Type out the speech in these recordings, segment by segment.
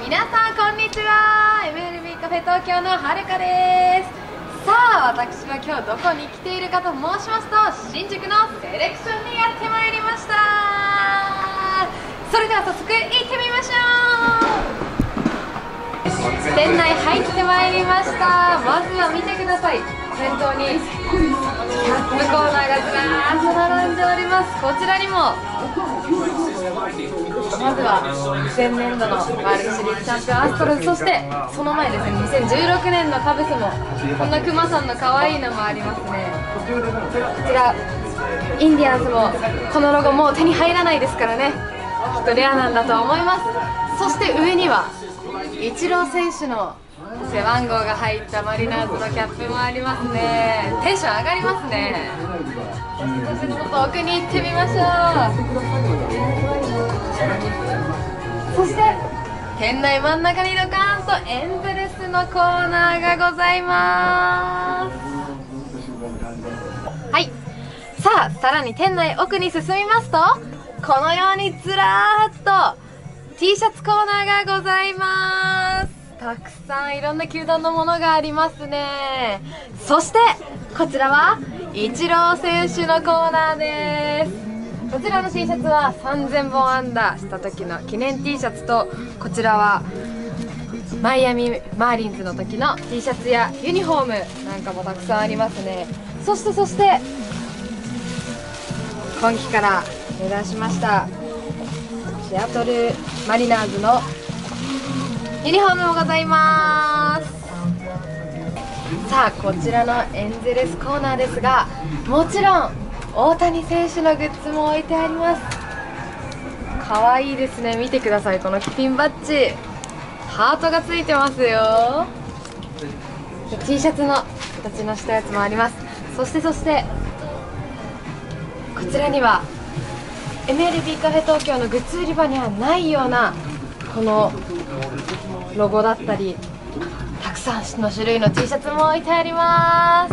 皆さんこんにちは。 MLB カフェ東京のはるかです。さあ、私は今日どこに来ているかと申しますと、新宿のセレクションにやってまいりました。それでは早速行ってみましょう。店内入ってまいりました。まずは見てください。店頭にキャップコーナーがずらーっと並んでおります。こちらにもまずは前年度のワールドシリーズチャンピオンアストロズ、そしてその前ですね、2016年のカブスもこんなクマさんの可愛いのもありますね。こちらインディアンスもこのロゴもう手に入らないですからね、きっとレアなんだと思います。そして上にはイチロー選手の背番号が入ったマリナーズのキャップもありますね。テンション上がりますね。そしてちょっと奥に行ってみましょう。そして店内真ん中にドカーンとエンゼルスのコーナーがございます。はい、さあさらに店内奥に進みますと、このようにずらーっと T シャツコーナーがございます。たくさんいろんな球団のものがありますね。そしてこちらはイチロー選手のコーナーです。こちらの T シャツは3000本安打した時の記念 T シャツと、こちらはマイアミマーリンズの時の T シャツやユニフォームなんかもたくさんありますね。そして今季から目指しましたシアトルマリナーズのユニフォームもございます。さあ、こちらのエンゼルスコーナーですが、もちろん大谷選手のグッズも置いてあります。かわいいですね。見てください、このピンバッジ、ハートがついてますよ。 T シャツの形のしたやつもあります。そしてこちらには MLB カフェ東京のグッズ売り場にはないようなこのロゴだったり、たくさんの種類の T シャツも置いてあります。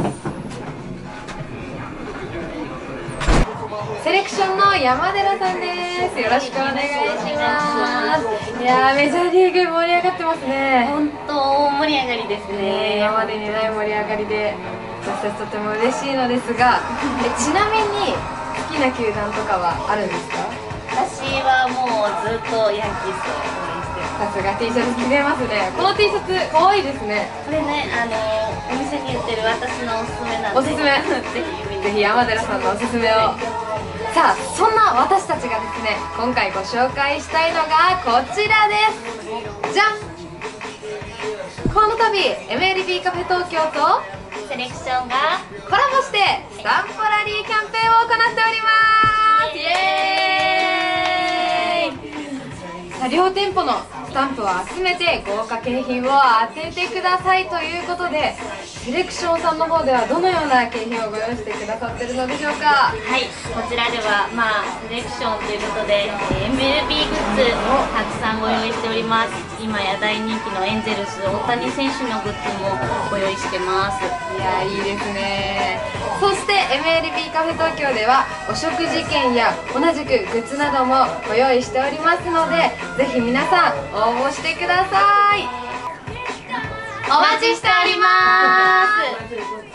セレクションの山寺さんです。よろしくお願いします。いやー、メジャーリーグ盛り上がってますね。 本当盛り上がりですね。 今までにない盛り上がりで、私たちとても嬉しいのですが、ちなみに好きな球団とかはあるんですか？ 私はもうずっとヤンキースを応援してます。 さすが T シャツ着てますね。この T シャツ可愛いですね。 これね、お店に売ってる私のおすすめなんで、 おすすめぜひ山寺さんのおすすめを。さあ、そんな私たちがですね、今回ご紹介したいのがこちらです。じゃん、この度 MLB カフェ東京とセレクションがコラボしてスタンプラリーキャンペーンを行っております。イエーイ。さあ、両店舗のスタンプを集めて豪華景品を当ててくださいということで、セレクションさんの方ではどのような景品をご用意してくださっているのでしょうか？ はい、こちらではセレクションということで、MLB グッズたくさんご用意しております。今や大人気のエンゼルス大谷選手のグッズもご用意してます。 いやー、いいですね。そして MLB カフェ東京ではお食事券や同じくグッズなどもご用意しておりますので、ぜひ皆さん応募してください。お待ちしております。